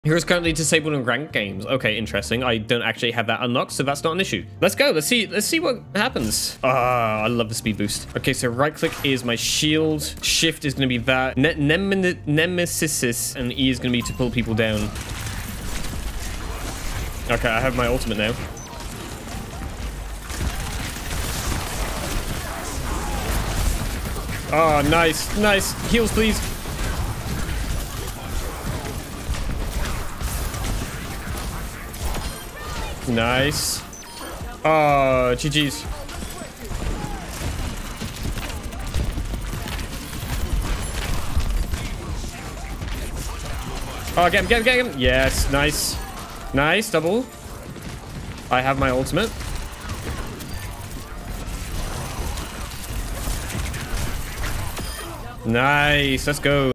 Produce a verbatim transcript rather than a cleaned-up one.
Heroes currently disabled in ranked games. Okay, interesting. I don't actually have that unlocked, so that's not an issue. Let's go. Let's see. Let's see what happens. Ah, I love the speed boost. Okay, so right click is my shield. Shift is going to be that. Ne nem nemesis, and E is going to be to pull people down. Okay, I have my ultimate now. Oh, nice, nice. Heals, please. Nice. Oh, G G's. Oh, get him, get him, get him. Yes, nice. Nice, double. I have my ultimate. Nice, let's go.